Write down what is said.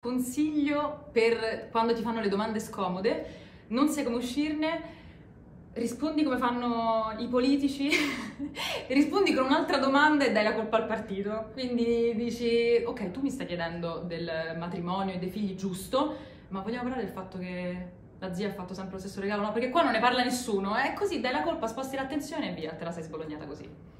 consiglio per quando ti fanno le domande scomode, non sai come uscirne, rispondi come fanno i politici, rispondi con un'altra domanda e dai la colpa al partito. Quindi dici, ok, tu mi stai chiedendo del matrimonio e dei figli, giusto, ma vogliamo parlare del fatto che la zia ha fatto sempre lo stesso regalo? No, perché qua non ne parla nessuno, è così, dai la colpa, sposti l'attenzione e via, te la sei sbolognata così.